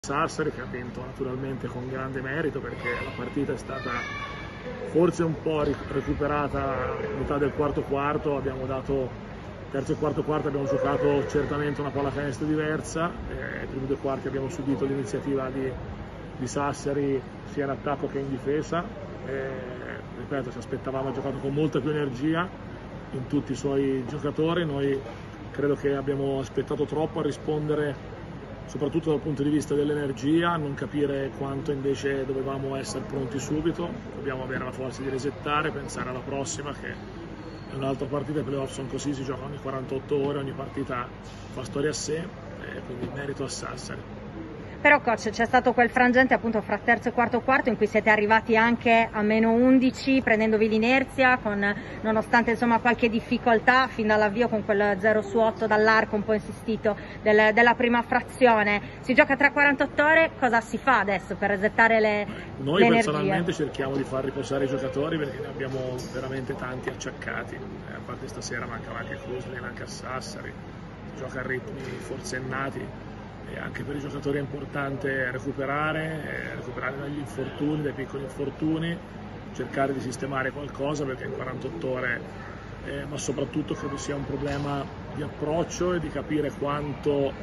Sassari, che ha vinto naturalmente con grande merito, perché la partita è stata forse un po' recuperata a metà del quarto quarto. Abbiamo dato terzo e quarto quarto, abbiamo giocato certamente una pallacanestro diversa. I primi due quarti abbiamo subito l'iniziativa di Sassari sia in attacco che in difesa. Ripeto, ci aspettavamo, ha giocato con molta più energia in tutti i suoi giocatori. Noi credo che abbiamo aspettato troppo a rispondere, soprattutto dal punto di vista dell'energia, non capire quanto invece dovevamo essere pronti subito. Dobbiamo avere la forza di resettare, pensare alla prossima, che è un'altra partita. I playoff sono così, si gioca ogni 48 ore, ogni partita fa storia a sé, quindi merito a Sassari. Però coach, c'è stato quel frangente appunto fra terzo e quarto quarto in cui siete arrivati anche a meno 11 prendendovi l'inerzia, nonostante insomma qualche difficoltà fin dall'avvio con quel 0 su 8 dall'arco un po' insistito della prima frazione. Si gioca tra 48 ore, cosa si fa adesso per resettare Noi l'energia? Personalmente cerchiamo di far riposare i giocatori, perché ne abbiamo veramente tanti acciaccati, a parte stasera mancava anche Kuslin, anche a Sassari, si gioca a ritmi forsennati. E anche per i giocatori è importante recuperare dagli infortuni, dai piccoli infortuni, cercare di sistemare qualcosa, perché in 48 ore, ma soprattutto credo sia un problema di approccio e di capire quanto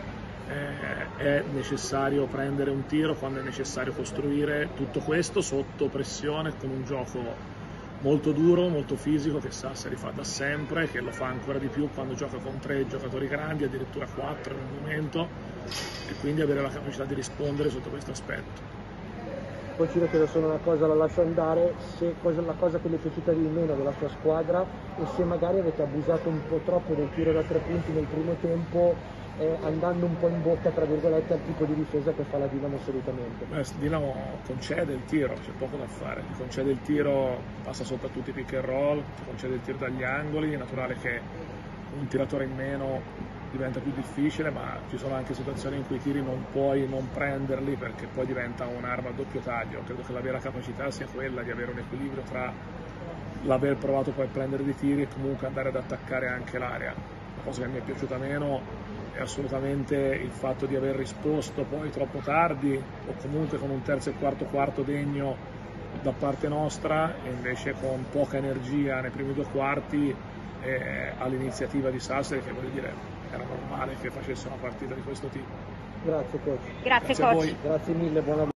è necessario prendere un tiro, quando è necessario costruire tutto questo sotto pressione, con un gioco molto duro, molto fisico, che Sassari fa da sempre, che lo fa ancora di più quando gioca con 3 giocatori grandi, addirittura 4 in un momento, e quindi avere la capacità di rispondere sotto questo aspetto. Poi ci chiedo solo una cosa, la lascio andare, la cosa che le è piaciuta di meno della sua squadra, e se magari avete abusato un po' troppo del tiro da 3 punti nel primo tempo, andando un po' in bocca tra virgolette al tipo di difesa che fa la Dinamo solitamente. Dinamo concede il tiro, c'è poco da fare, concede il tiro, passa sotto a tutti i pick and roll, concede il tiro dagli angoli. È naturale che un tiratore in meno diventa più difficile, ma ci sono anche situazioni in cui i tiri non puoi non prenderli, perché poi diventa un'arma a doppio taglio. Credo che la vera capacità sia quella di avere un equilibrio tra l'aver provato poi a prendere dei tiri e comunque andare ad attaccare anche l'area. La cosa che mi è piaciuta meno è assolutamente il fatto di aver risposto poi troppo tardi, o comunque con un terzo e quarto quarto degno da parte nostra, e invece con poca energia nei primi due quarti all'iniziativa di Sassari, che voglio dire era normale che facesse una partita di questo tipo. Grazie coach. Grazie coach. Grazie mille, buona